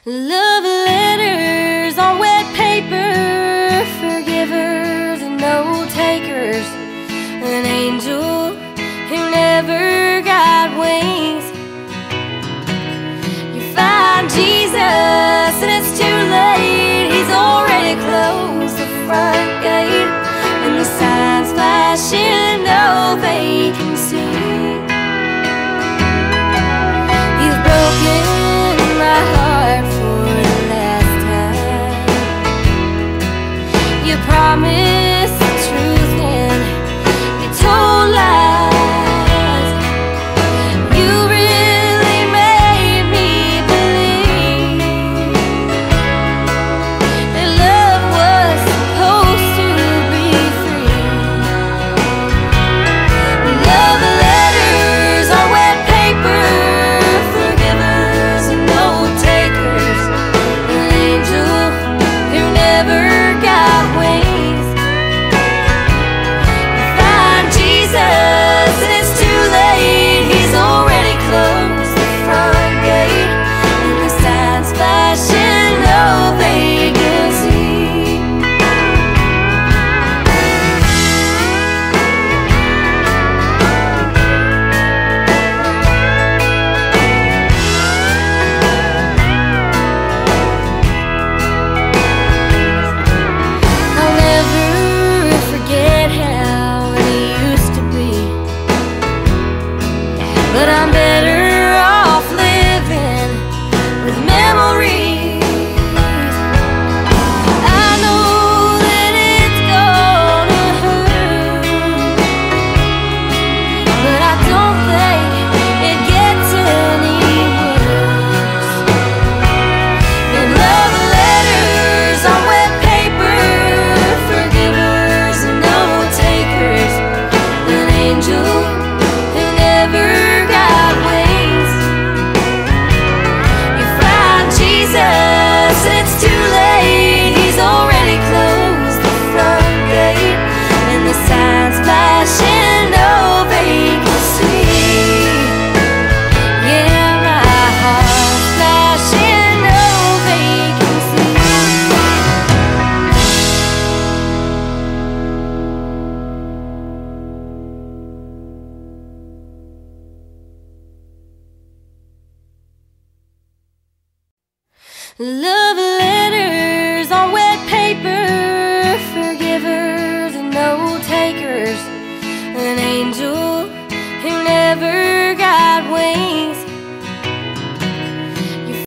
Love letters on wet paper, forgivers and no takers. An angel who never got wings. You find Jesus and it's too late. He's already closed the front gate, and the signs flashing, no vacancy. You've broken my heart for the last time. You promised the truth and you told lies. You really made me believe that love was supposed to be free. Love letters on wet paper, forgivers and no takers. An angel who never got wings. You find Jesus and it's too late. He's already closed the front gate, and the signs flashing, no vacancy. I'll never forget how it used to be, but I'm better off living with memories. I know that it's gonna hurt, but I don't think it gets any worse than love letters on wet paper, forgivers and no takers. An angel who never got wings. You find Jesus and it's too late. He's already closed the front gate, and the signs flashing, no vacancy. Yeah, my heart's flashing, no vacancy. Love